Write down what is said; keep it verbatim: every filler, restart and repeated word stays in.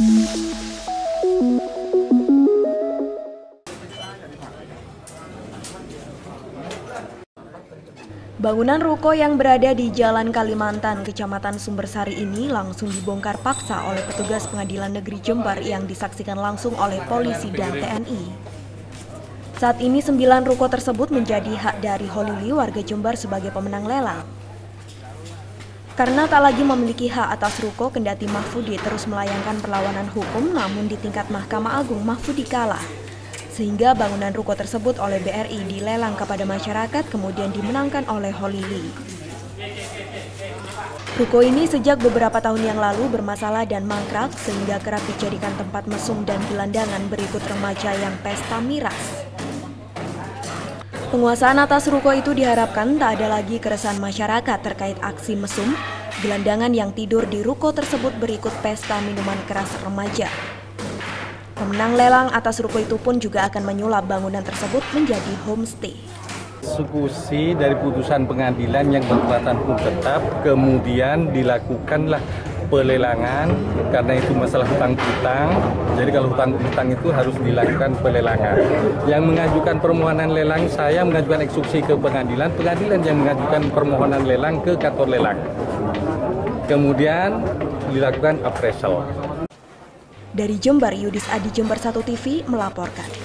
Bangunan ruko yang berada di Jalan Kalimantan, Kecamatan Sumbersari ini langsung dibongkar paksa oleh petugas Pengadilan Negeri Jember yang disaksikan langsung oleh polisi dan T N I. Saat ini sembilan ruko tersebut menjadi hak dari Holili warga Jember sebagai pemenang lelang. Karena tak lagi memiliki hak atas ruko, kendati Mahfudi terus melayangkan perlawanan hukum, namun di tingkat Mahkamah Agung Mahfudi kalah. Sehingga bangunan ruko tersebut oleh B R I dilelang kepada masyarakat kemudian dimenangkan oleh Holili. Ruko ini sejak beberapa tahun yang lalu bermasalah dan mangkrak sehingga kerap dijadikan tempat mesum dan gelandangan berikut remaja yang pesta miras. Penguasaan atas ruko itu diharapkan tak ada lagi keresahan masyarakat terkait aksi mesum, gelandangan yang tidur di ruko tersebut berikut pesta minuman keras remaja. Pemenang lelang atas ruko itu pun juga akan menyulap bangunan tersebut menjadi homestay. Eksekusi dari putusan pengadilan yang berkekuatan hukum tetap, kemudian dilakukanlah pelelangan karena itu masalah hutang-hutang. Jadi kalau hutang-hutang itu harus dilakukan pelelangan. Yang mengajukan permohonan lelang, saya mengajukan eksekusi ke pengadilan, pengadilan yang mengajukan permohonan lelang ke kantor lelang. Kemudian dilakukan appraisal. Dari Jember, Yudis Adi, Jember satu T V melaporkan.